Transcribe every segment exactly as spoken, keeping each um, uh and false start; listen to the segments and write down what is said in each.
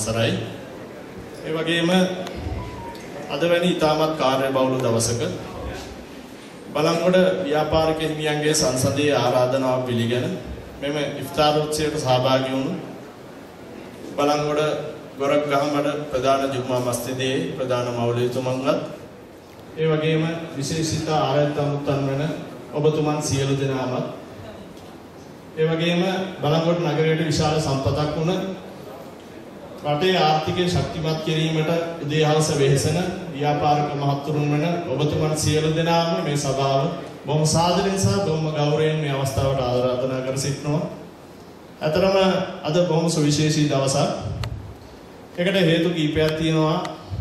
අවසරයි. ඒ වගේම අද වැනි ඉතාමත් කාර්යබහුල දවසක බලංගොඩ ව්‍යාපාරික හිමියන්ගේ සංසදීය ආරාධනාව පිළිගෙන මෙම ඉෆ්තාර උත්සවයට සහභාගී වුණු බලංගොඩ ගොරක්ගහමඩ ප්‍රධාන ජුම්මා මස්ජිදයේ ප්‍රධාන මවුලිතුමන්වත් ඒ වගේම විශේෂිත ආරාධිතමුත්තන් වෙන ඔබතුමන් සියලු දෙනාමත් ඒ වගේම බලංගොඩ නගරයට විශාල සම්පතක් වුණ රටේ ආර්ථිකය ශක්තිමත් කිරීමට උදේහවස වෙහෙසෙන ව්‍යාපාරික මහත්තුරුන් වෙන ඔබතුමන් සියලු දෙනාම මේ සභාව බොහොම සාදරයෙන් සහ බොහොම ගෞරවයෙන් මේ අවස්ථාවට ආරාධනා කර සිටිනවා. අතරම අද බොහොම සුවිශේෂී දවසක්. ඒකට හේතු කීපයක් තියෙනවා.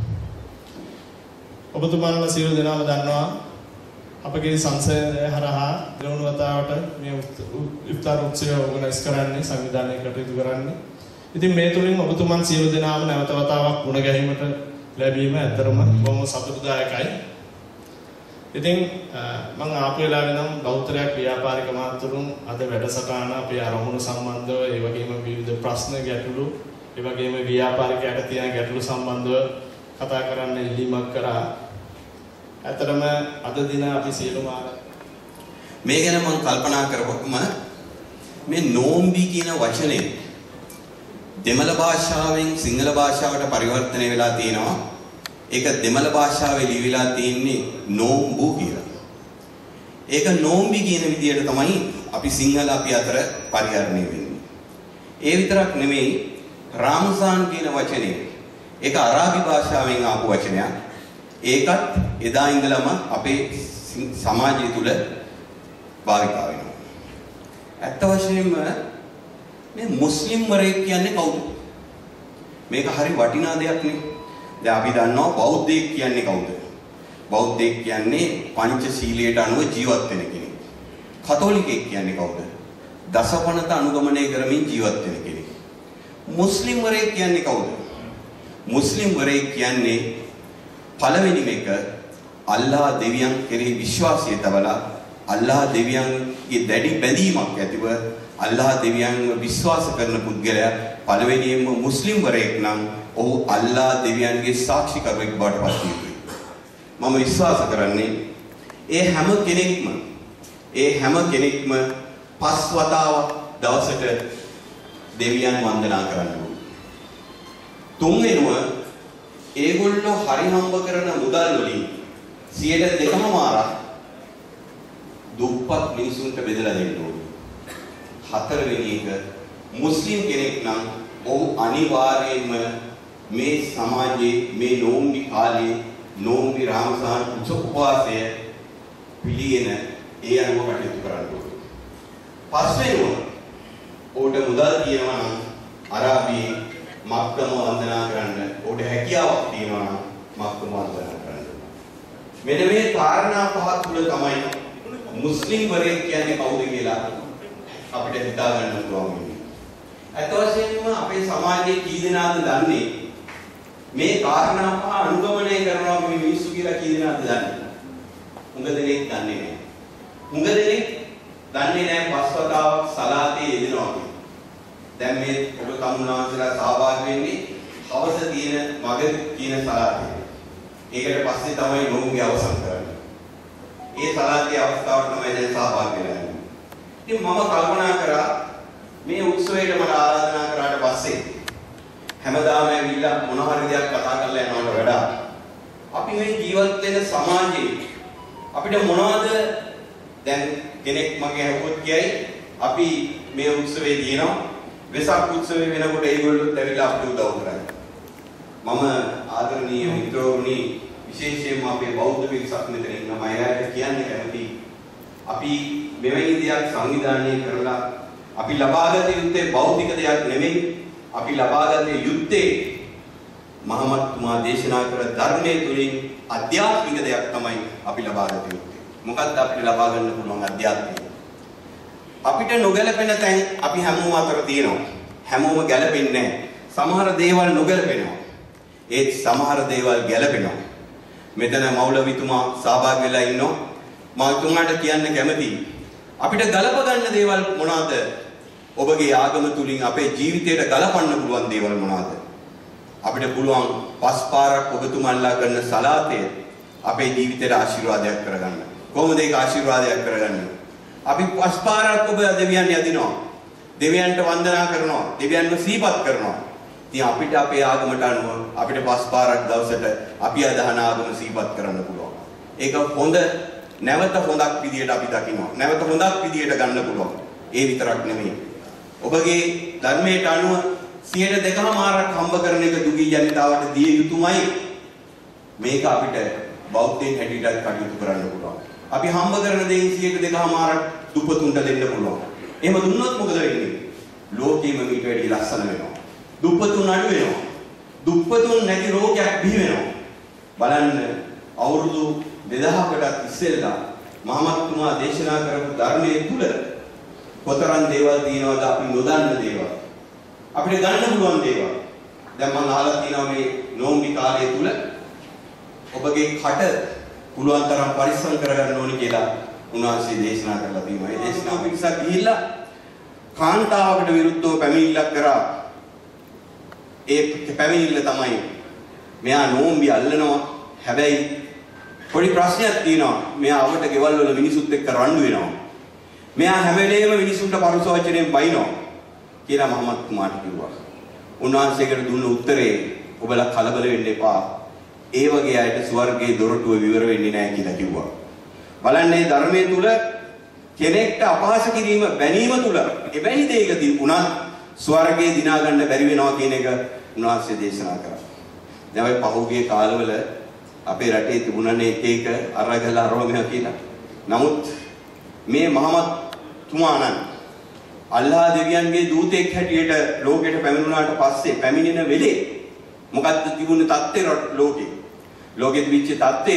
ඔබතුමන්ලා සියලු දෙනාම දන්නවා අපගේ සංසදය හරහා දෙවුණු වතාවට මේ ඉෆ්තාර උත්සවය ඕගනයිස් කරන්නේ සංවිධානය කටයුතු කරන්නේ. ඉතින් මේ තුලින් ඔබතුමන් සියලු දෙනාම නැවත වතාවක් මුණ ගැහිමට ලැබීම ඇත්තරම බොහොම සතුටුදායකයි. ඉතින් මම ආපු වෙලාවේ නම් බෞද්ධයක් ව්‍යාපාරික මහතුරුන් අද වැඩසටහන අපේ අරමුණු සම්බන්ධව ඒ වගේම විවිධ ප්‍රශ්න ගැටලු ඒ වගේම ව්‍යාපාරිකයට තියෙන ගැටලු සම්බන්ධව කතා කරන්න ඉල්ලීමක් කරා. ඇත්තරම අද දින අපි සියලුම මේ ගැන මම කල්පනා කරපුවම මේ නෝම්බි කියන වචනේ දෙමළ භාෂාවෙන් සිංහල භාෂාවට පරිවර්තනය වෙලා තියෙනවා. ඒක දෙමළ භාෂාවේ ලියවිලා තියෙන්නේ නෝම්බු කියලා. ඒක නෝම්බි කියන විදියට තමයි අපි සිංහල අපි අතර පරිහරණය වෙන්නේ. ඒ විතරක් නෙමෙයි රාම්සාන් කියන වචනේ ඒක අරාබි භාෂාවෙන් ආපු වචනයක්. ඒකත් එදා ඉඳලම අපේ සමාජය තුල භාවිතා වෙනවා. ඇත්ත වශයෙන්ම මේ මුස්ලිම් වරයෙක් කියන්නේ කවුද? මේක හරි වටිනා දෙයක් නේ. දැන් අපි දන්නවා බෞද්ධයෙක් කියන්නේ කවුද? බෞද්ධයෙක් කියන්නේ පංචශීලයට අනුව ජීවත් වෙන කෙනෙක්. කතෝලිකයෙක් කියන්නේ කවුද? දසපනත අනුගමනය කරමින් ජීවත් වෙන කෙනෙක්. මුස්ලිම් වරයෙක් කියන්නේ කවුද? මුස්ලිම් වරයෙක් කියන්නේ පළවෙනිම එක අල්ලාහ් දෙවියන් කෙරෙහි විශ්වාසය තබලා අල්ලාහ් දෙවියන්ගේ දැඩි බැඳීමක් ඇතිව අල්ලාහ් දෙවියන්ව විශ්වාස කරන පුද්ගලයා පළවෙනියෙන්ම මුස්ලිම් වරයෙක් නම් ඔහු අල්ලාහ් දෙවියන්ගේ සාක්ෂිකරුවෙක් බවට පත් වෙයි. මම විශ්වාස කරන්නේ ඒ හැම කෙනෙක්ම ඒ හැම කෙනෙක්ම පස් වතාවක් දවසට දෙවියන් වන්දනා කරන්න ඕනේ. තුන්වෙනුව ඒගොල්ලෝ හරි හම්බ කරන මුදල් වලින් සියයට දෙකම මාරක් දුප්පත් මිනිසුන්ට බෙදලා දෙන්න ඕනේ. හතරවෙනි එක මුස්ලිම් කෙනෙක් නම් ඔහු අනිවාර්යයෙන්ම මේ සමාජයේ මේ නෝම්බි කාලේ නෝම්බි රාමසාන් උපවාසය පිළිගෙන ඒ අනුව කටයුතු කරන්න ඕනේ. පස්වෙනිව ඕට මුදල් තියෙනවා නම් අරාබියේ මක්කම වන්දනා කරන්න ඕට හැකියාවක් තියෙනවා නම් මක්කම වන්දනා කරන්න. මෙන්න මේ කාරණා පහ තුල තමයි මුස්ලිම් වරයෙක් කියන්නේ කවුද කියලා අපිට හිතා ගන්න පුළුවන් වෙන්නේ. අත වශයෙන්ම අපේ සමාජයේ කී දෙනාද දන්නේ මේ කාරණා පහ අනුගමනය කරනවා මේ මිනිස්සු කියලා කී දෙනාද දන්නේ? උඟ දෙනෙක් දන්නේ නැහැ. උඟ දෙනෙක් දන්නේ නැහැ පස්වතාවක් සලාතේ යෙදෙනවා කියලා. දැන් මේ ඔබ තමුනාන්සලා සහභාගී වෙන්නේ හවස තියෙන මග කියන සලාතේ. ඒකට පස්සේ තමයි නෝම්ගේ අවසන් කරන්නේ. ඒ සලාතේ අවස්ථාවට තමයි දැන් සහභාගී වෙලා ඉන්නේ. ඉතින් මම කල්පනා කරා මේ උත්සවයට මට ආරාධනා කරාට පස්සේ හැමදාම ඇවිල්ලා මොන හරි දෙයක් කතා කරලා යනවට වඩා අපි මේ ජීවත් වෙන සමාජයේ අපිට මොනවද දැන් කෙනෙක් මගේ අහුවොත් කියයි අපි මේ උත්සවයේ දිනනවා වෙසක් උත්සවයේ වෙනකොට ඒගොල්ලොත් ඇවිල්ලා අපිට උදව් කරන්නේ. මම ආදරණීය මිත්‍රෝනි විශේෂයෙන්ම අපේ බෞද්ධ පිරිසක් මෙතන ඉන්නවා. අයයට කියන්නේ කැමති අපි මෙවැනි දෙයක් සංවිධානය කරලා අපි ලබාගත යුත්තේ භෞතික දෙයක් නෙමෙයි. අපි ලබාගත යුත්තේ මහමත් තුමා දේශනා කර ධර්මයේ තුලින් අධ්‍යාත්මික දෙයක් තමයි අපි ලබාගත යුත්තේ. මොකක්ද අපිට ලබා ගන්න පුළුවන් අධ්‍යාත්මික? අපිට නොගැලපෙන තැන් අපි හැමෝම අතර තියෙනවා. හැමෝම ගැලපෙන්නේ නැහැ. සමහර දේවල් නොගැලපෙනවා. ඒත් සමහර දේවල් ගැලපෙනවා. මෙතන මෞලවිතුමා සහභාගී වෙලා ඉන්නවා. මම තුමාට කියන්න කැමතියි. අපිට ගලප ගන්න දේවල් මොනවාද? ඔබගේ ආගම තුලින් අපේ ජීවිතයට ගලපන්න පුළුවන් දේවල් මොනවාද? අපිට පුළුවන් පස් පාරක් ඔබතුමන්ලා කරන සලාතය අපේ ජීවිතේට ආශිර්වාදයක් කරගන්න. කොහොමද ඒක ආශිර්වාදයක් කරගන්නේ? අපි පස් පාරක් ඔබ දෙවියන් යදිනවා. දෙවියන්ට වන්දනා කරනවා. දෙවියන්ව සිහිපත් කරනවා. ඉතින් අපිට අපේ ආගමට අනුව අපිට පස් පාරක් දවසට අපි අදහන ආගම සිහිපත් කරන්න පුළුවන්. ඒක හොඳ නැවත හොඳක් විදියට අපි දකිනවා. නැවත හොඳක් විදියට ගන්න පුළුවන්. ඒ විතරක් නෙමෙයි. ඔබගේ ධර්මයට අනුව සියයට දෙකමාරක් හම්බ කරන එක දුගී ජනතාවට දිය යුතුමයි. මේක අපිට බෞද්ධයන් හැටියට කටයුතු කරන්න පුළුවන්. අපි හම්බ කරන දේෙන් සියයට දෙකමාරක් දුප්පතුන්ට දෙන්න පුළුවන්. එහෙම දුන්නොත් මොකද වෙන්නේ? ලෝකෙම මීට වැඩි ලස්සන වෙනවා. දුප්පතුන් අඩු වෙනවා. දුප්පතුන් නැති රෝගයක් බිහි වෙනවා. බලන්න අවුරුදු දෙදහකටත් ඉස්සෙල්ලා මහමත්තුමා දේශනා කරපු ධර්මයේ තුල කොතරම් දේවල් තියෙනවද අපි නොදන්න දේවල්. අපිට ගන්න පුළුවන් දේවල්. දැන් මම අහලා තියෙනවා මේ නෝම්බි කාලය තුල ඔබගේ කට පුළුවන් තරම් පරිස්සම් කරගන්න ඕනි කියලා උන්වහන්සේ දේශනා කරලා තියෙනවා. ඒ දේශනාව පිටසක් ගිහිල්ලා කාන්තාවකට විරුද්ධව පැමිණිල්ලක් කරා. ඒ පැමිණිල්ල තමයි මෙයා නෝම්බි අල්ලනවා. හැබැයි පොඩි ප්‍රශ්නයක් තියෙනවා. මෙයා අවුවට ගෙවල් වල මිනිසුත් එක්ක රණ්ඩු වෙනවා. මෙයා හැම වෙලේම මිනිසුන්ට පරුස වචනෙන් බයිනවා කියලා මහමත්තුමාට කිව්වා. උන්වහන්සේකට දුන්න උත්තරේ ඔබලා කලබල වෙන්න එපා. ඒ වගේ අයට ස්වර්ගයේ දොරටුව විවර වෙන්නේ නැහැ කියලා කිව්වා. බලන්නේ ධර්මයේ තුල කෙනෙක්ට අපහාස කිරීම බැනීම තුල එවැනි දෙයක තිබුණා ස්වර්ගයේ දිනා ගන්න බැරි වෙනවා කියන එක උන්වහන්සේ දේශනා කරා. දැන් ඔය පහුගිය කාලවල අපේ රටේ තිබුණනේ එක එක අරගල අරෝමහ කියලා. නමුත් මේ මහමත්තුමාණන් අල්ලාහ් දෙවියන්ගේ දූතෙක් හැටියට ලෝකෙට පැමිණුණාට පස්සේ පැමිණෙන වෙලේ මොකද්ද තිබුණේ தත්ත්වය ලෝකේ? ලෝකෙ තිබිච්ච தත්ත්වය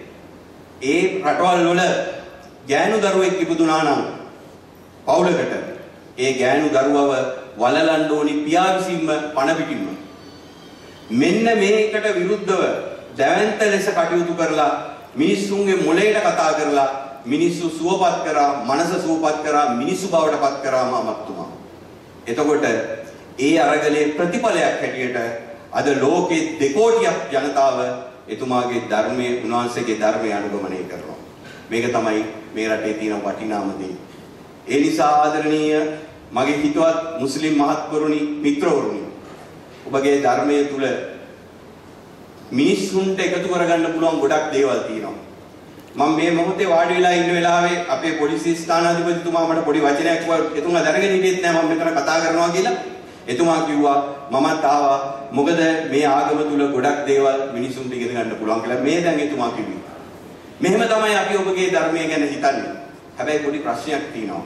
ඒ රටවල් වල ගෑනු දරුවෙක් ඉපදුනා නම් පවුලකට ඒ ගෑනු දරුවව වලලන්න ඕනි පියා විසින්ම පණ පිටින්ම. මෙන්න මේකට විරුද්ධව දැවැන්ත ලෙස කටයුතු කරලා මිනිස්සුන්ගේ මොළයට කතා කරලා මිනිස්සු සුවපත් කරා, මනස සුවපත් කරා, මිනිස්සු බවට පත් කරා මහමත්තුමා. එතකොට ඒ අරගලේ ප්‍රතිඵලයක් හැටියට අද ලෝකේ දෙකෝටියක් ජනතාව එතුමාගේ ධර්මයේ උන්වහන්සේගේ ධර්මය අනුගමනය කරනවා. මේක තමයි මේ රටේ තියෙන වටිනාම දේ. ඒ නිසා ආදරණීය මගේ හිතවත් මුස්ලිම් මහත්වරුනි, මිත්‍රවරුනි, ඔබගේ ධර්මයේ තුල මිනිස්සුන්ට එකතු කරගන්න පුළුවන් ගොඩක් දේවල් තියෙනවා. මම මේ මොහොතේ වාඩි වෙලා ඉන්න වෙලාවේ අපේ පොලිසිය ස්ථානාධිපතිතුමා මට පොඩි වචනයක් කිව්වා. එතුමා දැනගෙන හිටියෙත් නෑ මම මෙතන කතා කරනවා කියලා. එතුමා කිව්වා මමත් ආවා මොකද මේ ආගම තුල ගොඩක් දේවල් මිනිසුන්ට ඉගෙන ගන්න පුළුවන් කියලා. මේ දැන් එතුමා කිව්වේ. මෙහෙම තමයි අපි ඔබගේ ධර්මය ගැන හිතන්නේ. හැබැයි පොඩි ප්‍රශ්නයක් තියෙනවා.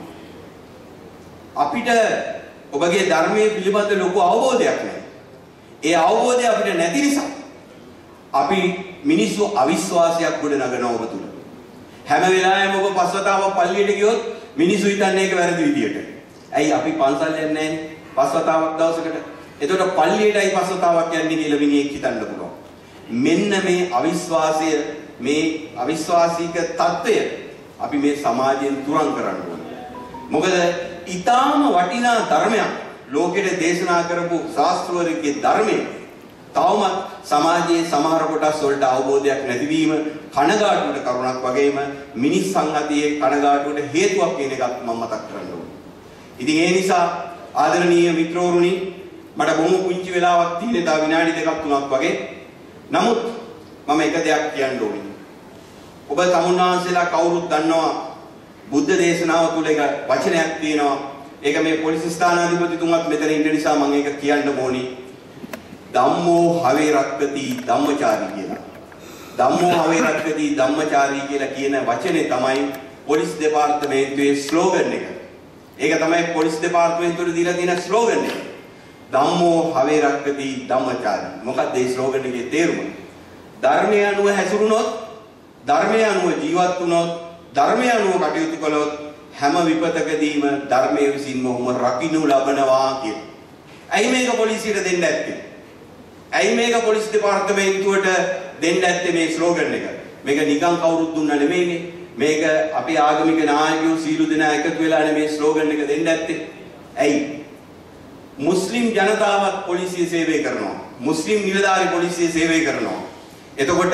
අපිට ඔබගේ ධර්මයේ පිළිබඳ ලොකු අවබෝධයක් නැහැ. ඒ අවබෝධය අපිට නැති නිසා අපි මිනිස්සු අවිශ්වාසයක් ගොඩ නගනවා ඔබ තුල. හැම වෙලාවෙම ඔබ පස්වතාවක් පල්ලියට ගියොත් මිනිස්සු හිතන්නේ ඒක වැරදි විදියට. ඇයි අපි පන්සල් යන්නේ නැහැ පස්වතාවක් දවසකට? එතකොට පල්ලියටයි පස්වතාවක් යන්නේ කියලා මිනිහෙක් හිතන්න පුළුවන්. මෙන්න මේ අවිශ්වාසය, මේ අවිශ්වාසීක తত্ত্বය අපි මේ සමාජයෙන් තුරන් කරන්න ඕනේ. මොකද ඊටාම වටිනා ධර්මයක් ලෝකෙට දේශනා කරපු ශාස්ත්‍රවලගේ ධර්මයේ තවමත් සමාජයේ සමහර කොටස් වලට අවබෝධයක් නැතිවීම කනගාටුවට කරුණක් වගේම මිනිස් සංහතියේ කනගාටුවට හේතුවක් කියන එකත් මම මතක් කරන්න ඕනේ. ඉතින් ඒ නිසා ආදරණීය මිත්‍රවරුනි, මට බොහොම පුංචි වෙලාවක් තියෙන තව විනාඩි දෙකක් තුනක් වගේ. නමුත් මම එක දෙයක් කියන්න ඕනේ. ඔබ තමුන්වහන්සේලා කවුරුත් දන්නවා බුද්ධ දේශනාව තුල එක වචනයක් තියෙනවා. ඒක මේ පොලිස් ස්ථානාධිපතිතුමත් මෙතන ඉන්න නිසා මම ඒක කියන්න ඕනේ. ධම්මෝ හවේ රක්කති ධම්මචාරී කියලා. ධම්මෝ හවේ රක්කති ධම්මචාරී කියලා කියන වචනේ තමයි පොලිස් දෙපාර්තමේන්තුවේ ස්ලෝගන් එක. ඒක තමයි පොලිස් දෙපාර්තමේන්තුවේ දීලා තියෙන ස්ලෝගන් එක. ධම්මෝ හවේ රක්කති ධම්මචාරී. මොකක්ද මේ ස්ලෝගන් එකේ තේරුම? ධර්මය අනුව හැසිරුණොත්, ධර්මය අනුව ජීවත් වුණොත්, ධර්මය අනුව කටයුතු කළොත් හැම විපතකදීම ධර්මයේ විසින්ම ඔහුම රකින්නු ලබනවා කියන. ඇයි මේක පොලිසියට දෙන්න ඇත්තේ? ඇයි මේක පොලිස් දෙපාර්තමේන්තුවට දෙන්න ඇත්තේ මේ ස්ලෝගන් එක? මේක නිකන් කවුරුත් දුන්නා නෙමෙයිනේ. මේක අපේ ආගමික නායකයෝ සීළු දෙනා එකතු වෙලා මේ ස්ලෝගන් එක දෙන්න ඇත්තේ. ඇයි? මුස්ලිම් ජනතාවත් පොලිසිය සේවය කරනවා. මුස්ලිම් නිලධාරි පොලිසිය සේවය කරනවා. එතකොට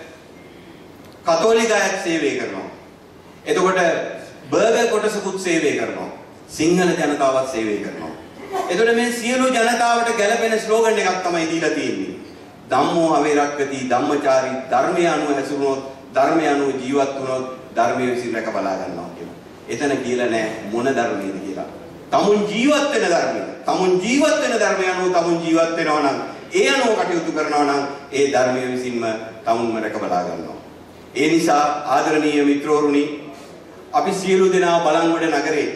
කතෝලික අයත් සේවය කරනවා. එතකොට බර්ගර් කොටසකුත් සේවය කරනවා. සිංහල ජනතාවත් සේවය කරනවා. එතකොට මේ සියලු ජනතාවට ගැළපෙන ස්ලෝගන් එකක් තමයි දීලා තියෙන්නේ. ධම්මෝ අවේරක්කති ධම්මචාරී ධර්මය අනුව හැසිරුණොත් ධර්මය අනුව ජීවත් වුණොත් ධර්මයේ විසින් රැක බලා ගන්නවා කියලා. එතන කියලා නෑ මොන ධර්මයේද කියලා. තමුන් ජීවත් වෙන ධර්මය. තමුන් ජීවත් වෙන ධර්මය අනුව තමුන් ජීවත් වෙනවා නම් ඒ අනුව කටයුතු කරනවා නම් ඒ ධර්මයේ විසින්ම තමුන්ම රැක බලා ගන්නවා. ඒ නිසා ආදරණීය මිත්‍රවරුනි අපි සියලු දෙනා බලංගොඩ නගරේ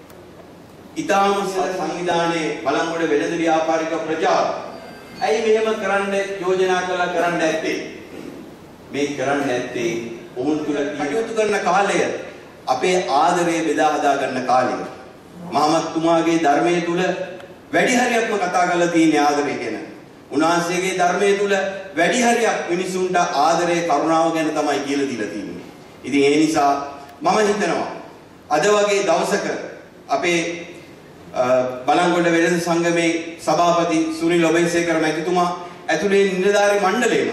ඊටාම සංවිධානයේ බලංගොඩ වෙළඳ ව්‍යාපාරික ප්‍රජාව ඇයි මෙහෙම කරන්න යෝජනා කළා කරන්න ඇත්තේ මේ කරන්න ඇත්තේ ඔවුන් තුල කටයුතු කරන කාලය අපේ ආදරය බෙදා හදා ගන්න කාලය මහමත්තුමාගේ ධර්මයේ තුල වැඩි හරියක්ම කතා කරලා තියෙන ආදරය ගැන උන්වහන්සේගේ ධර්මයේ තුල වැඩි හරියක් මිනිසුන්ට ආදරය කරුණාව ගැන තමයි කියලා දීලා තියෙන්නේ. ඉතින් ඒ නිසා මම හිතනවා අද වගේ දවසක අපේ බලංගොඩ වෙළඳ සංගමේ සභාපති සුනිල් ඔබේසේකර මැතිතුමා ඇතුළේ නිලධාරී මණ්ඩලයම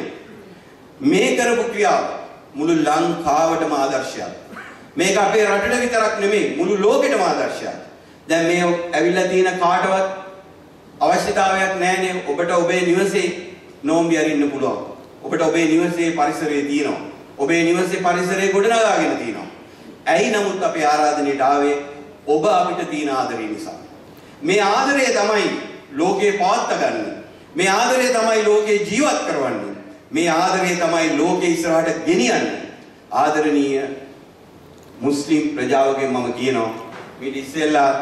මේ කරපු ක්‍රියාව මුළු ලංකාවටම ආදර්ශයක්. මේක අපේ රටට විතරක් නෙමෙයි මුළු ලෝකෙටම ආදර්ශයක්. දැන් මේ ඇවිල්ලා තියෙන කාටවත් අවශ්‍යතාවයක් නැහැනේ ඔබට ඔබේ නිවසේ නෝම්බි අරින්න පුළුවන්. ඔබට ඔබේ නිවසේ පරිසරය තියෙනවා. ඔබේ නිවසේ පරිසරය ගොඩනගාගෙන තියෙනවා. ඇයි නමුත් අපේ ආරාධනෙට ආවේ ඔබ අපිට තියෙන ආදරය නිසා. මේ ආදරය තමයි ලෝකේ පවත්වාගන්නේ. මේ ආදරය තමයි ලෝකේ ජීවත් කරවන්නේ. මේ ආදරය තමයි ලෝකේ ඉස්සරහට ගෙනියන්නේ. ආදරණීය මුස්ලිම් ප්‍රජාවගෙන් මම කියනවා මේ ඉස්සෙල්ලා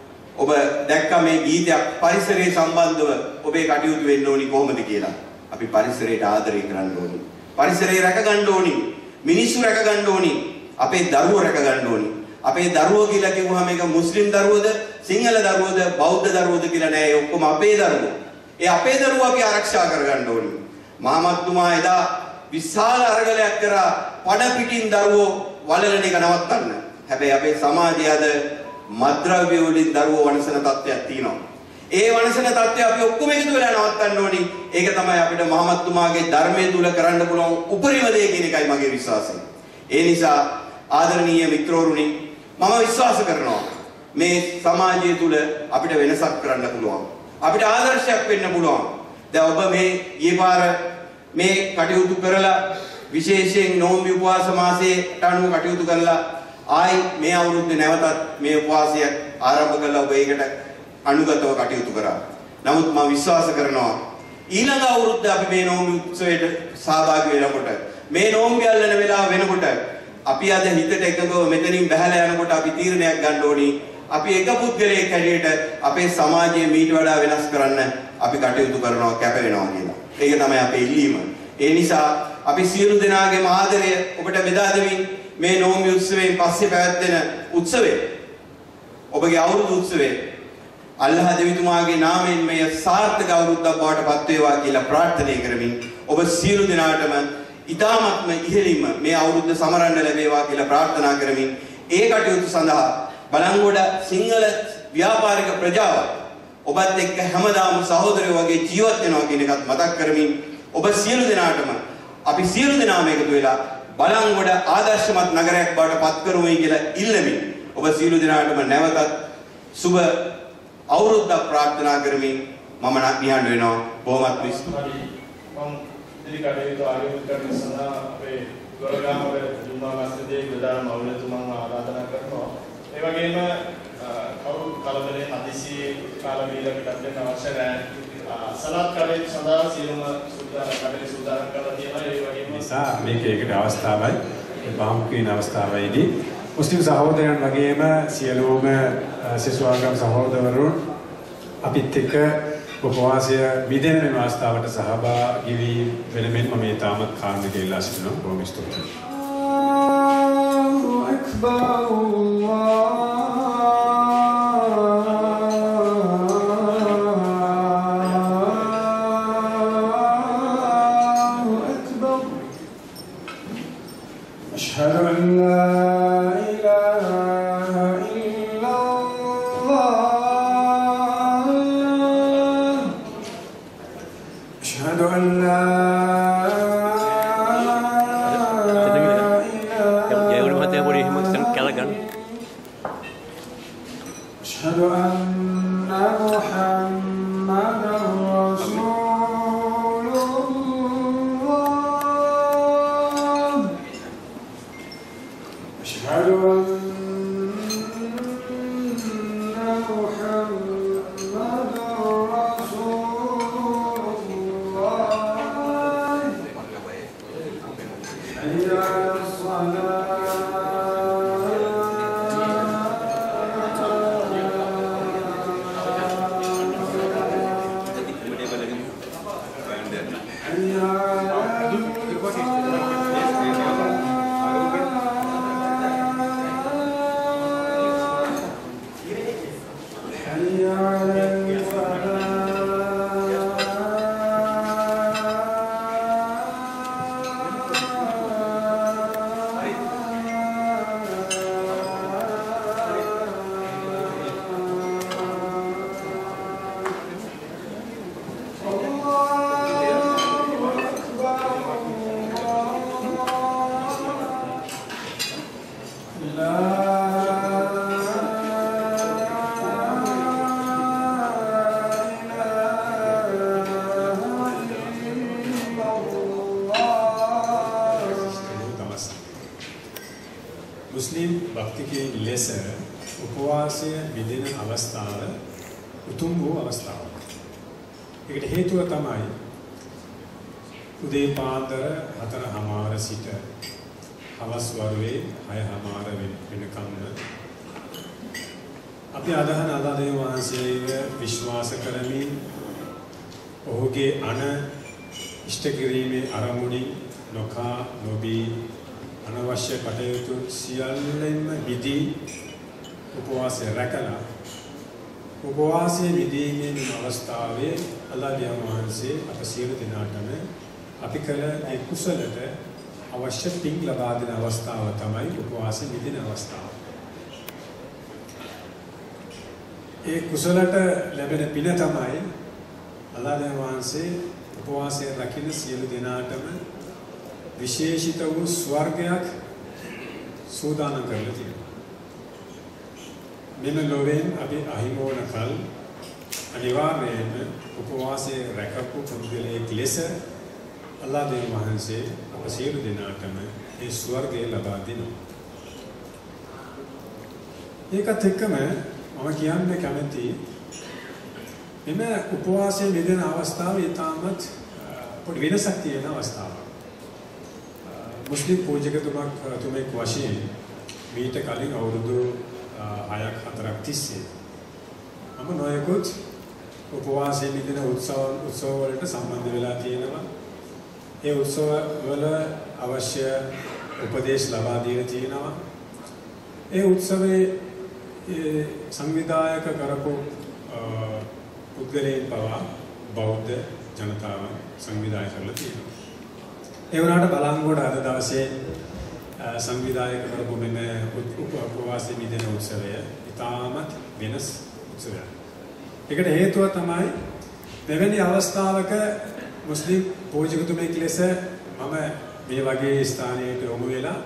ඔබ දැක්ක මේ ගීතයක් පරිසරයේ සම්බන්ධව ඔබේ කටයුතු වෙන්න ඕනි කොහොමද කියලා. අපි පරිසරයට ආදරය කරන්න ඕනි. පරිසරය රැක ගන්න ඕනි. මිනිස්සු රැක ගන්න ඕනි. අපේ දරුවෝ රැක ගන්න ඕනි. අපේ දරුවෝ කියලා කිව්වහම මේක මුස්ලිම් දරුවෝද සිංහල දරුවෝද බෞද්ධ දරුවෝද කියලා නෑ. ඒ ඔක්කොම අපේ දරුවෝ. ඒ අපේ දරුවෝ අපි ආරක්ෂා කරගන්න ඕනි. මහමත්තුමා එදා විශාල අරගලයක් කරා පඩ පිටින් දරුවෝ වලලන එක නවත්තන්න. හැබැයි අපේ සමාජයේ අද මද්ද්‍රව්‍ය වලින් දරුවෝ වනසන තත්ත්වයක් තියෙනවා. ඒ වනසන තත්ත්වය අපි ඔක්කොම එකතු වෙලා නවත්තන්න ඕනි. ඒක තමයි අපිට මහමත්තුමාගේ ධර්මයේ තුල කරන්න පුළුවන් උපරිම දේ කියන එකයි මගේ විශ්වාසය. ඒ නිසා ආදරණීය මිත්‍රවරුනි මම විශ්වාස කරනවා මේ සමාජය තුල අපිට වෙනසක් කරන්න පුළුවන්. අපිට ආදර්ශයක් වෙන්න පුළුවන්. දැන් ඔබ මේ ඊපාර මේ කටයුතු කරලා විශේෂයෙන් නෝම්බි උපවාස මාසයට අනුව කටයුතු කරලා ආයි මේ අවුරුද්දේ නැවතත් මේ උපවාසය ආරම්භ කළා ඔබ ඒකට අනුගතව කටයුතු කරා. නමුත් මම විශ්වාස කරනවා ඊළඟ අවුරුද්ද අපි මේ නෝම්බි උත්සවයට සහභාගී වෙනකොට මේ නෝම්බි අල්ලන වෙලාව වෙනකොට අපි අද හිතට එකගව මෙතනින් බහැලා යනකොට අපි තීරණයක් ගන්න ඕනි. අපි එක පුද්ගලයෙක් හැටියට අපේ සමාජය මීට වඩා වෙනස් කරන්න අපි කටයුතු කරනවා කැප වෙනවා කියලා. ඒක තමයි අපේ ඉල්ලීම. ඒ නිසා අපි සියලු දෙනාගේම ආදරය ඔබට බෙදා දෙමින් මේ නෝම්බි උත්සවයෙන් පස්සේ පැවැත්වෙන උත්සවය ඔබගේ අවුරුදු උත්සවය අල්ලාහ් දෙවිතුමාගේ නාමයෙන් මේ සාර්ථක අවුරුද්දක් බවට පත් වේවා කියලා ප්‍රාර්ථනා කරමින් ඔබ සියලු දෙනාටම ඉතාමත්ම ඉහළින්ම මේ අවුරුද්ද සමරන්න ලැබේවා කියලා ප්‍රාර්ථනා කරමින් ඒ කටයුතු සඳහා බලංගොඩ සිංහල ව්‍යාපාරික ප්‍රජාව ඔබත් එක්ක හැමදාම සහෝදරයෝ වගේ ජීවත් වෙනවා කියන එකත් මතක් කරමින් ඔබ සියලු දෙනාටම අපි සියලු දෙනාම එකතු වෙලා බලංගොඩ ආදර්ශමත් නගරයක් බවට පත් කරමුයි කියලා ඉල්ලමින් ඔබ සියලු දෙනාටම නැවතත් සුබ අවුරුද්දක් ප්‍රාර්ථනා කරමින් මම නිහඬ වෙනවා. බොහොමත් ස්තුතියි. ඉදිරි කටයුතු ආරම්භ කරන සඳහා අපේ ගොරගාමවල ජුම්මා මස්ජිදයේ ප්‍රධාන මවුලතුමන්ව ආරාධනා කරනවා. ඒ වගේම කවුරු කලබලේ හදිසි කාල වේලාවකට දෙන්න අවශ්‍ය නැහැ. සලාත් කටයුතු සඳහා සියලුම සූදානම් කටයුතු සූදානම් කරලා තියෙනවා. ඒ වගේම නිසා මේක ඒකට අවස්ථාවයි බාම් කියන අවස්ථාවේදී මුස්ලිම් සහෝදරයන් වගේම සියලුම සිසුආගම් සහෝදරවරුන් අපිත් එක්ක උපවාසය විදින මේ අවස්ථාවට සහභාගී වී වෙනමින් මම මේ තාමත් කාරණේ කියලා සිටිනවා. බොහොම ස්තුතියි. අල්ලාහු අක්බර් අල්ලාහු අක්බർ අෂහදු අන් ලා ඉලාහා ඉල්ලල්ලාහ් أشهد أن لا أشهد أن محمدا رسول الله أشهد أن محمدا رسول الله حي على الصلاة මුස්ලිම් භක්තිකයන් ලෙස උපවාසය විදින අවස්ථාව උතුම් වූ අවස්ථාවක්. ඒකට හේතුව තමයි උදේ පාන්දර හතර හමාර සිට හවස් වරුවේ හය හමාර වෙනකම් අපි අදහන අදාළේ වහන්සේව විශ්වාස කරමින් ඔහුගේ අණ ඉෂ්ට කිරීමේ අරමුණින් නොකා නොබී අනවශ්‍ය කටයුතු සියල්ලෙන්ම විදී උපවාසය රැකලා උපවාසයේ විදීමේ මේ අවස්ථාවේ අල්ලාහ් වහන්සේ අප සියලු දෙනාටම අපි කළ ඒ කුසලට අවශ්‍ය පින් ලබා දෙන අවස්ථාව තමයි උපවාසයේ විදින අවස්ථාව. ඒ කුසලට ලැබෙන පින තමයි අල්ලාහ් වහන්සේ උපවාසයේ රකින්න සියලු දෙනාටම විශේෂිත වූ ස්වර්ගයක් සූදානම් කරලා තියෙනවා. මෙම ලෝකයෙන් අපි අහිමෝන කල් අනිවාර්යයෙන්ම උපවාසයේ රැකපු පුද්ගලයෙක් ලෙස අල්ලාහ් වහන්සේ අප සියලු දෙනාටම ඒ ස්වර්ගය ලබා දෙනවා. ඒකත් එක්කම මම කියන්න කැමති මෙම උපවාසයේ මෙදෙන අවස්ථාවේ ඊටමත් පොඩි වෙනසක් තියෙන අවස්ථාවක්. මුස්ලිම් පූජකතුමක් තුමෙක් වශයෙන් මීට කලින් අවුරුදු හයක් හතරක් තිස්සේ මම නොයෙකුත් උපවාසයේ මිදෙන උත්සව උත්සව වලට සම්බන්ධ වෙලා තියෙනවා. ඒ උත්සව වල අවශ්‍ය උපදේශ ලබා දීලා තියෙනවා. ඒ උත්සවයේ සංවිධායක කරපු පුද්ගලයන් පවා බෞද්ධ ජනතාව සංවිධායක කරලා තියෙනවා. ඒ වුණාට බලංගොඩ අද දවසේ සංවිධායක කරපු මෙන්න උපවාසයේ මිදෙන උත්සවය ඉතාමත් වෙනස් උත්සවයක්. ඒකට හේතුව තමයි මෙවැනි අවස්ථාවක මුස්ලිම් පූජකතුමෙක් ලෙස මම මේ වගේ ස්ථානයකට යොමු වෙලා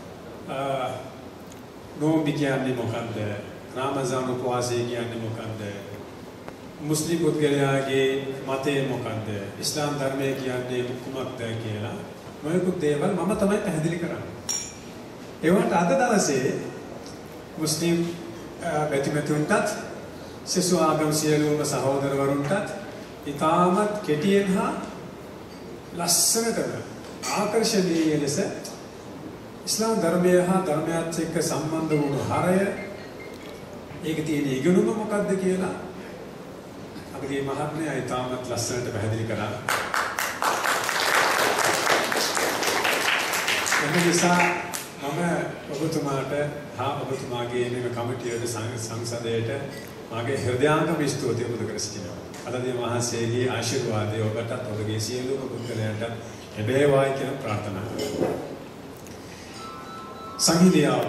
නෝම්බි කියන්නේ මොකක්ද? රාමසාන් උපවාසය කියන්නේ මොකක්ද? මුස්ලිම් පුද්ගලයාගේ මතය මොකක්ද? ඉස්ලාම් ධර්මය කියන්නේ කුමක්ද කියලා මොකද දේවල් මම තමයි පැහැදිලි කරන්නේ. ඒ වුණාට අද දවසේ මුස්ලිම් බැතිමතුන්ටත් සිසු ආගම් සියලුම සහෝදරවරුන්ටත් ඉතාමත් කෙටියෙන් හා ලස්සනටම ආකර්ෂණීය ලෙස ඉස්ලාම් ධර්මය හා ධර්මයත් එක්ක සම්බන්ධ වුණු හරය ඒකේ තියෙන ඉගෙනුම මොකක්ද කියලා අපේ මහත්මයා ඉතාමත් ලස්සනට පැහැදිලි කරා. එනිසා මම ඔබතුමාට හා ඔබතුමාගේ මේ කමිටියට සංසදයට මගේ හෘදයාංගම ස්තුතිය පුද කර සිටිනවා. අදදී මහසේගේ ආශිර්වාදය ඔබටත් ඔබගේ සියලුම පුද්ගලයන්ට ලැබේවායි කියලා ප්‍රාර්ථනා කරනවා. සංහිඳියාව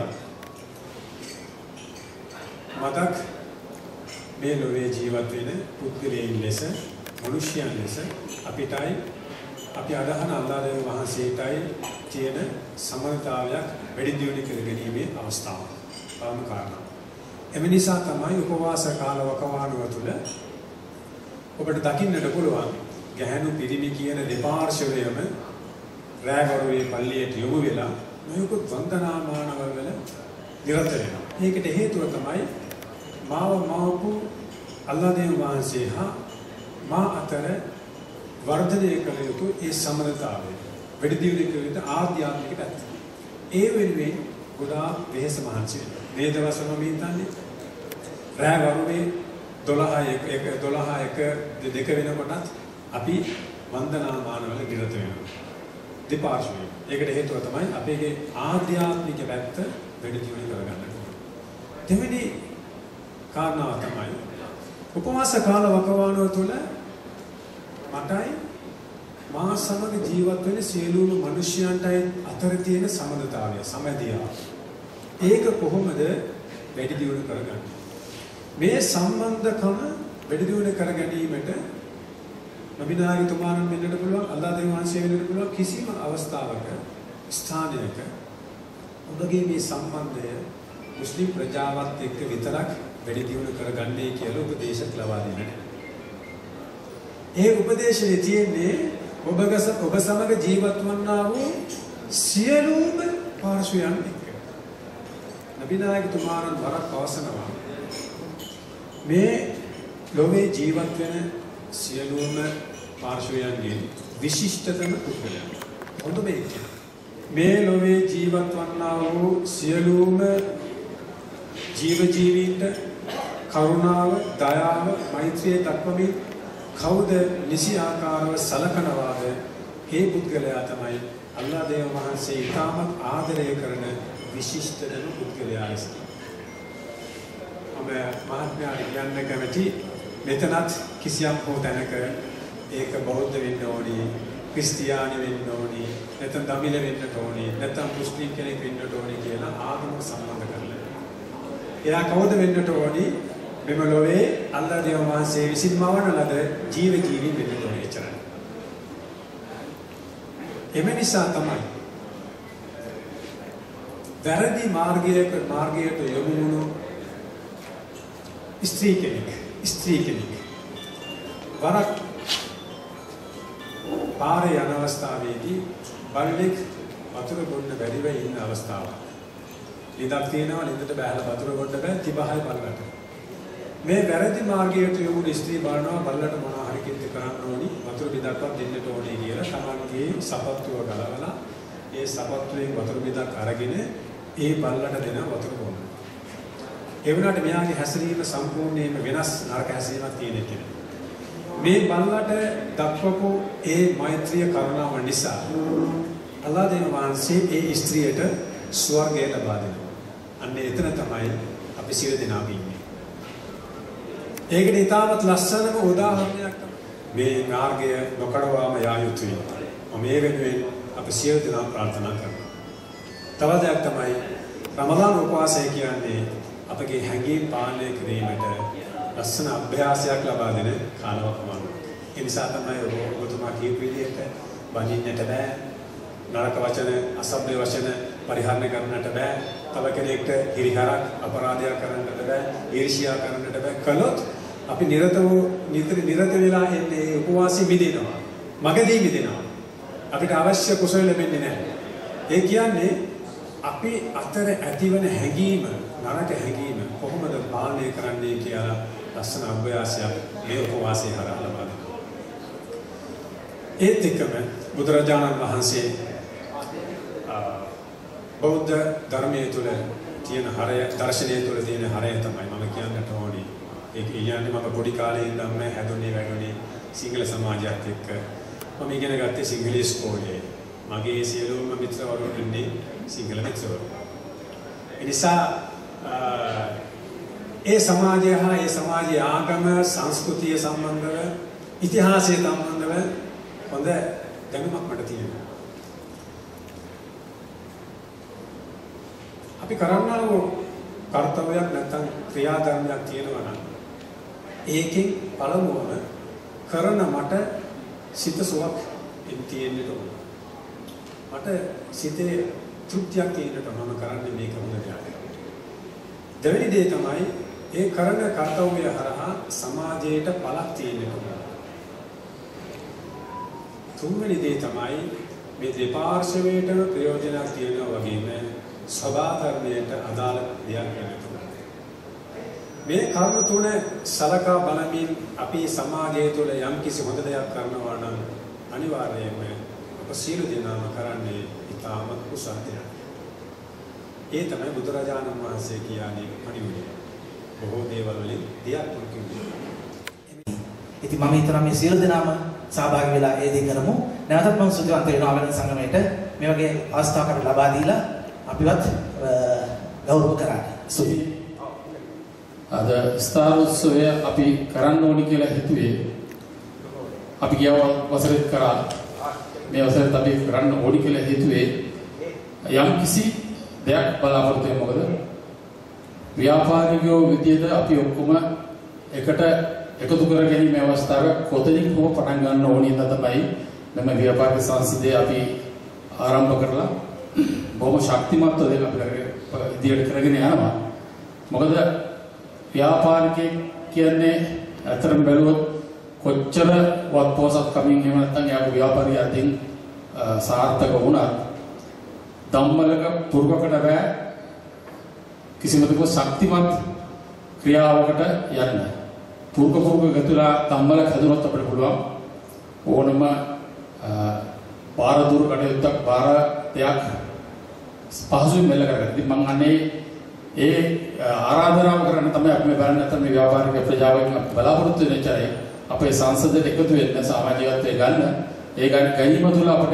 මතක් මේ ලෝකේ ජීවත් වෙන පුද්ගලයන් ලෙස මනුෂ්‍යයන් ලෙස අපිටයි අපි අදහන අල්ලාහ්ගේ වහන්සේටයි තියෙන සමනතාවයක් වැඩි දියුණු කර ගැනීමේ අවස්ථාව. පරම කාරණා. එම නිසා තමයි උපවාස කාල වකවානුව තුළ ඔබට දකින්නට පුළුවන් ගැහැණු පිරිමි කියන දෙපාර්ශ්වයම රැවරුවේ පල්ලියට යොමු වෙලා මේකුත් වන්දනාමානවල වල නිරත වෙනවා. ඒකට හේතුව තමයි මාව මාවපු අල්ලාහ්ගේ වහන්සේ හා මා අතර වර්ධනය කළ යුතු ඒ සමනතාවය වැඩි දියුණු කළ යුතු ආධ්‍යාත්මික පැත්ත. ඒ වෙනුවෙන් ගොඩාක් වෙහෙස මහන්සි වෙනවා. මේ දවස්වල මම හිතන්නේ රෑ වරුවේ දොළහ එක දොළහ එක දෙක වෙනකොටත් අපි වන්දනාමානවල නිරත වෙනවා. දෙපාර්ශ්වයෙන්. ඒකට හේතුව තමයි අපේ ආධ්‍යාත්මික පැත්ත වැඩි දියුණු කරගන්න ඕනේ. දෙවෙනි කාරණාව තමයි උපවාස කාල වකවානුව තුළ මටයි මා සමග ජීවත් වෙන සියලුම මිනිසයන්ටයි අතර තියෙන සමනතාවය සමදියාව. ඒක කොහොමද වැඩි දියුණු කරගන්නේ? මේ සම්බන්ධකම වැඩි දියුණු කර ගැනීමට නබිනාගතුමාණන් වෙන්නට පුළුවන් අල්ලාහ්ගේ වහන්සේ වෙන්නට පුළුවන් කිසිම අවස්ථාවක ස්ථානයක ඔබගේ මේ සම්බන්ධය මුස්ලිම් ප්‍රජාවත් එක්ක විතරක් වැඩි දියුණු කරගන්නේ කියලා උපදේශයක් ලබා දෙන්නේ. ඒ උපදේශයේ තියෙන්නේ ඔබගස ඔබ සමග ජීවත් වන්නා වූ සියලුම පාර්ශ්වයන් එක්ක. නබිනායකතුමාණන් වරක් පවසනවා මේ ලෝකේ ජීවත් වෙන සියලුම පාර්ශ්වයන්ගේ විශිෂ්ටතම පුද්ගලයන්. හොඳ මේක. මේ ලෝකේ ජීවත් වන්නා වූ සියලුම ජීව ජීවීන්ට කරුණාව, දයාව, මෛත්‍රිය දක්වමින් කවුද නිසි ආකාරව සලකනවාද ඒ පුද්ගලයා තමයි අල්ලාහ් වහන්සේ ඉතාමත් ආදරය කරන විශිෂ්ටතම පුද්ගලයා ලෙස. මම මහත්මයාට කියන්න කැමති මෙතනත් කිසියම් හෝ තැනක ඒක බෞද්ධ වෙන්න ඕනි, ක්‍රිස්තියානි වෙන්න ඕනි, නැත්නම් දමිළ වෙන්න ඕනි, නැත්නම් මුස්ලිම් කෙනෙක් වෙන්න ඕනි කියලා ආගම සම්බන්ධ කරලා. එයා කවුද වෙන්නට ඕනි? මෙම ලෝකේ අල්ලාහ් වහන්සේ විසින් මවන ලද ජීව ජීවී වෙන්න ඕනේ එච්චරයි. එම නිසා තමයි වැරදි මාර්ගයක මාර්ගයට යොමු වුණු ස්ත්‍රී කෙනෙක් ස්ත්‍රී කෙනෙක් වරක් පාරේ යන අවස්ථාවේදී බල්ලෙක් වතුර බොන්න බැරිව ඉන්න අවස්ථාවක්. ලිඳක් තියෙනවා, ලිඳට බැහැලා වතුර බොන්න බෑ, තිබහයි බල්ලට. මේ වැරදි මාර්ගයට යොමු ස්ත්‍රී බලනවා බල්ලට මොනවා හරි කිව්ද කරන්න ඕනි, වතුර බිඳක්වත් දෙන්නට ඕනේ කියලා තමන්ගේ සපත්තුව ගලවලා ඒ සපත්තුවෙන් වතුර බිඳක් අරගෙන ඒ බල්ලට දෙන වතුර බොන්න. ඒ වුණාට මෙයාගේ හැසිරීම සම්පූර්ණයෙන්ම වෙනස් නරක හැසිරීමක් තියෙන කෙනෙක්. මේ බල්ලට දක්වපු ඒ මෛත්‍රිය කරුණාව නිසා අල්ලාහ් වහන්සේ ඒ ස්ත්‍රියට ස්වර්ගය ලබා දෙනවා. අන්න එතන තමයි අපි සියලු දෙනාම ඉන්නේ. ඒකට ඉතාමත් ලස්සනම උදාහරණයක් තමයි මේ මාර්ගය නොකඩවාම යා යුතුයි. මම මේ වෙනුවෙන් අපි සියලු දෙනාම ප්‍රාර්ථනා කරනවා. තව දෙයක් තමයි රමදාන් උපවාසය කියන්නේ අපගේ හැඟීම් පාලනය කිරීමට ලස්සන අභ්‍යාසයක් ලබා දෙන කාලවකවානුව. ඒ නිසා තමයි ඔබතුමා කියපු විදිහට බඳින්නට බෑ, නරක වචන, අසභ්‍ය වචන පරිහරණය කරන්නට බෑ, තව කෙනෙක්ට හිරිහරක් අපරාධයක් කරන්නට බෑ, ඊර්ෂ්‍යා කරන්නට බෑ. කළොත් අපි නිරත වූ නිතර නිරත වෙලා එන්නේ උපවාසෙ මිදෙනවා, මගදී මිදෙනවා. අපිට අවශ්‍ය කුසල ලැබෙන්නේ නැහැ. ඒ කියන්නේ අපි අතර ඇතිවන හැඟීම, නරක හැඟීම කොහොමද පාලනය කරන්නේ කියලා ලස්සන අභ්‍යාසයක් මේ උපවාසයේ හරහා ලබා දෙනවා. ඒත් එක්කම බුදුරජාණන් වහන්සේ බෞද්ධ ධර්මයේ තුල තියෙන හරය, දර්ශනයේ තුල තියෙන හරය තමයි මම කියන්නට ඕනේ. ඒ කියන්නේ මම පොඩි කාලේ ඉඳන්ම හැදුනේ වැඩුනේ සිංහල සමාජයත් එක්ක. මම ඉගෙන ගත්තේ සිංහල ඉස්කෝලේ. මගේ සියලුම මිත්‍රවරුන් ඉන්නේ සිංහල මිත්‍රවරු. ඒ නිසා ඒ සමාජය හා ඒ සමාජයේ ආගම, සංස්කෘතිය සම්බන්ධව, ඉතිහාසය සම්බන්ධව හොඳ දැනුමක් මට තියෙනවා. අපි කරන්නා වූ කර්තව්‍යයක් නැත්නම් ක්‍රියාධර්මයක් තියෙනවා නම් ඒකෙන් පළමුවම කරන මට සිත සුවක් තියෙන්නට ඕන. මට සිතේ තෘප්තියක් තියෙන්නට මම කරන්නේ මේක හොඳ දෙයක්. දෙවෙනි දේ තමයි ඒ කරන කර්තව්‍ය හරහා සමාජයට පළක් තියෙන්නට ඕන. තුන්වෙනි දේ තමයි මේ දෙපාර්ශ්වයටම ප්‍රයෝජනක් තියෙනවා වගේම සබාධර්මයට අදාළ දෙයක් වෙන්න ඕන. මේ කර්ම තුන සලකා බලමින් අපි සමාජය තුළ යම් කිසි හොඳ දෙයක් කරනවා නම් අනිවාර්යයෙන්ම අප සියලු දෙනාම කරන්නේ ඉතාමත් කුසල දෙයක්. ඒ තමයි බුදුරජාණන් වහන්සේ කියන්නේ පණිවිඩය. බොහෝ දේවල් වලින් දෙයක් මුල්කින්. ඉතින් මම හිතනවා මේ සියලු දෙනාම සහභාගී වෙලා ඒ දේ කරමු. නැවතත් මම සුදුවන්ත වෙනවා වෙන සංගමයට මේ වගේ අවස්ථාවක් ලබා දීලා අපිවත් ගෞරව කරන්නේ. සුදි. අද ස්ථාන උත්සවය අපි කරන්න ඕනි කියලා හිතුවේ. අපි ගිය වසරේ කරා. මේ වසරේත් අපි කරන්න ඕනි කියලා හිතුවේ යම් කිසි දෙයක් බලාපොරොත්තු වෙන්නේ මොකද? ව්‍යාපාරිකයෝ විදියට අපි ඔක්කොම එකට එකතු කරගැනීමේ අවස්ථාව කොතනින් හෝ පටන් ගන්න ඕනි නේද තමයි මම ව්‍යාපාරික සංස්කෘතිය අපි ආරම්භ කරලා බොහොම ශක්තිමත්ව දෙයක් අපි ඉදිරියට කරගෙන යනවා. මොකද ව්‍යාපාරිකයෙක් කියන්නේ අතරම බැලුවොත් කොච්චර වත්පොසත් කමින් එහෙම නැත්නම් යාගේ ව්‍යාපාරිය අතින් සාර්ථක වුණත් ධම්මලක පුරුකකට බෑ කිසිම දෙයක් ශක්තිමත් ක්‍රියාවකට යන්න. පුරුක පුරුක ගතුලා ධම්මලක හදුනොත් අපිට පුළුවන් ඕනම බාර දුර කටයුත්තක් බාර දෙයක් පහසුවෙන් මෙල්ල කරගන්න. ඉතින් මම අනේ ඒ ආරාධනාව කරන්න තමයි අපි මේ බලන්න නැත්නම් මේ ව්‍යාපාරික ප්‍රජාවෙන් බලාපොරොත්තු වෙන චරයි අපේ සංසදයට එකතු වෙන්න සමාජීයත්වයේ ගන්න ඒ ගන්න ගැනීම තුළ අපට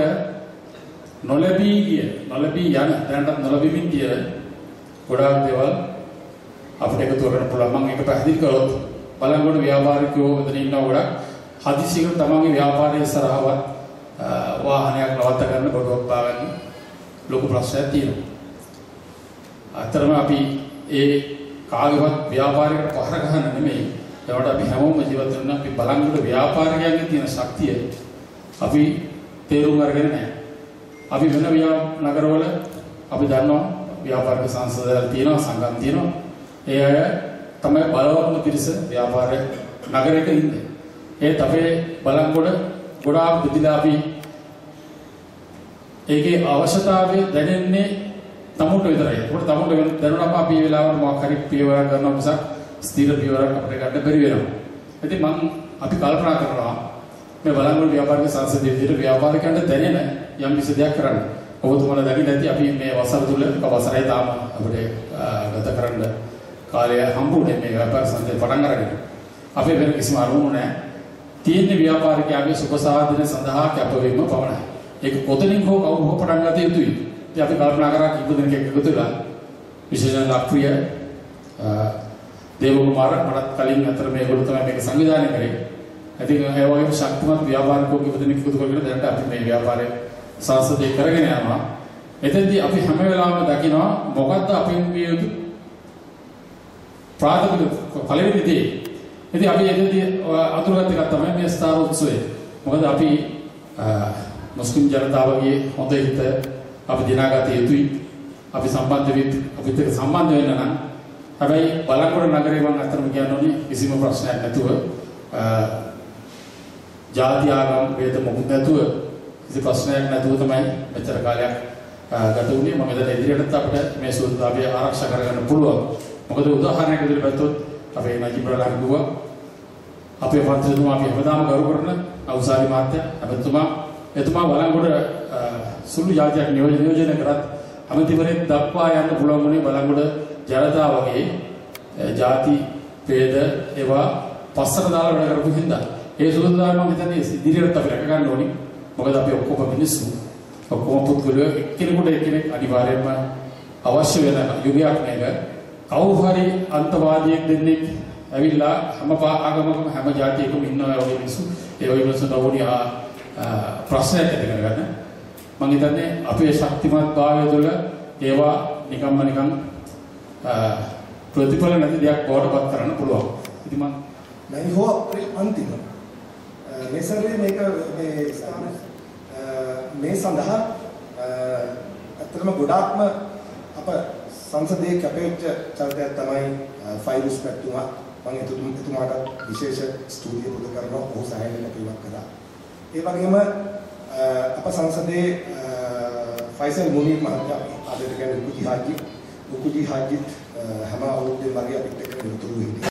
නොලැබී ගිය නොලැබී යන දැනටත් නොලැබීමින් තියෙන ගොඩාක් දේවල් අපිට එකතු කරන්න පුළුවන්. මම ඒක පැහැදිලි කරොත් බලංගොඩ ව්‍යාපාරිකයෝ මෙතන ඉන්නවා ගොඩක් හදිසියෙම තමන්ගේ ව්‍යාපාරයේ සරහවත් වාහනයක් නවත්ත ගන්න බඩුවක් පාගන්න ලොකු ප්‍රශ්නයක් තියෙනවා. අතරම අපි ඒ කාගේවත් ව්‍යාපාරයකට පහර ගන්න නෙමෙයි. ඒවට අපි හැමෝම ජීවත් වෙන අපි බලංගොඩ ව්‍යාපාරිකයන්ගේ තියෙන ශක්තිය අපි තේරුම් අරගෙන නැහැ. අපි වෙන නගරවල අපි දන්නවා ව්‍යාපාරික සංස්ථාවල් තියෙනවා සංගම් තියෙනවා. ඒ අය තමයි බලවත්ම පිරිස ව්‍යාපාර නගරයක ඉන්නේ. ඒත් අපේ බලංගොඩ ගොඩාක් විදිහට අපි ඒකේ අවශ්‍යතාවය දැනෙන්නේ තමුන්ට විතරයි. ඒකට තමුන්ට දැනුණාම අපි මේ වෙලාවට මොකක් හරි පියවරක් ගන්නවා මිසක් ස්ථිර පියවරක් අපිට ගන්න බැරි වෙනවා. ඉතින් මම අපි කල්පනා කරනවා මේ බලංගොඩ ව්‍යාපාරික සංස්ථාවේ විදිහට ව්‍යාපාරිකයන්ට දැනෙන යම් කිසි දෙයක් කරන්න. ඔබතුමාලා දකින්න ඇති අපි මේ වසර තුල වසරේ තාම අපිට ගත කරන්න කාලය හම්බුනේ මේ ව්‍යාපාර සංස්ථාවේ පටන් අරගෙන. අපේ වෙන කිසිම අරමුණක් නැහැ. තියෙන ව්‍යාපාරිකයාගේ සුබ සාධන සඳහා කැපවීම පමණයි. ඒක කොතනින් හෝ කවුරු හෝ පටන් ගත යුතුයි. ඉතින් අපි කල්පනා කරා කිව්ව දෙනෙක් එකතු වෙලා විශේෂයෙන් ලක්‍රිය දේවකුමාර මටත් කලින් අතර මේගොල්ලෝ තමයි මේක සංවිධානය කරේ. ඉතින් ඒ වගේම ශක්තිමත් ව්‍යාපාරිකයෝ කිව්ව දෙනෙක් එකතු කරගෙන දැනට අපි මේ ව්‍යාපාරය සංස්කෘතිය කරගෙන යනවා. එතෙන්දී අපි හැම වෙලාවෙම දකිනවා මොකද්ද අපින් විය යුතු ප්‍රාථමික පළවෙනි දේ. ඉතින් අපි එතෙන්දී අතුරුගත එකක් තමයි මේ ස්ථාන උත්සවය. මොකද අපි මුස්ලිම් ජනතාවගේ හොඳ හිත අපි දිනාගත යුතුයි. අපි සම්බන්ධ වෙත් අපිට සම්බන්ධ වෙන්න නම් හැබැයි බලංගොඩ නගරේ වන් අතරම කියන්නේ කිසිම ප්‍රශ්නයක් නැතුව ජාති ආගම් වේද මොකුත් නැතුව කිසි ප්‍රශ්නයක් නැතුව තමයි මෙච්චර කාලයක් ගත වුණේ. මම දැන් ඉදිරියටත් අපිට මේ සුද්ධාභය ආරක්ෂා කරගන්න පුළුවන්. මොකද උදාහරණයක් විදිහට ගත්තොත් අපේ නජිබ්‍රලාන් ගුවා අපේ පන්තිතුමා අපි හැමදාම ගරු කරන අවසාරි මහත්තයා අපතුමා එතුමා බලංගොඩ සුළු ජාතියක් නියෝජනය කරත් අමතිවරයෙක් දක්වා යන්න පුළුවන් වුණේ බලංගොඩ ජනතාවගේ ජාති ભેද ඒවා පස්සට දාලා වැඩ කරපු හින්දා ඒ සුදුදාම මම හිතන්නේ ඉදිරියට අපි රැක ගන්න ඕනි. මොකද අපි ඔක්කොම මිනිස්සු ඔක්කොම පුද්ගලයෝ එක්කෙනෙකුට එක්කෙනෙක් අනිවාර්යයෙන්ම අවශ්‍ය වෙන යුගයක් නේද. කවුරු හරි අන්තවාදියෙක් දෙන්නෙක් ඇවිල්ලා හැම ආගමකම හැම ජාතියකම ඉන්නවා වගේ මිනිස්සු ඒ වගේ මිනිස්සුන්ට ඕනි ප්‍රශ්නයක් ඇති කරගන්න. මම හිතන්නේ අපේ ශක්තිමත් භාවය තුළ ඒවා නිකම්ම නිකම් ප්‍රතිඵල නැති දෙයක් බවට පත් කරන්න පුළුවන්. ඉතින් මම මම හෝ අපේ අන්තිම මේසරේ මේක මේ මේ සඳහා අත්‍තරම ගොඩාක්ම අප සංසදයේ කැපෙච්ච චරිතයක් තමයි ෆයිරුස් පැතුමා. මම එතුමාට විශේෂ ස්තුතිය පුද කරනවා. ඔහු සහායයෙන් අපිවත් කළා. ඒ වගේම අප සංසදයේ ෆයිසල් මුනීර් මහත්තයා ආදරය කරන උකුජි හාජි උකුජි හාජිත් හැම අවුරුද්දේම වගේ අපිට එක්ක නිරතුරුව හිටියා.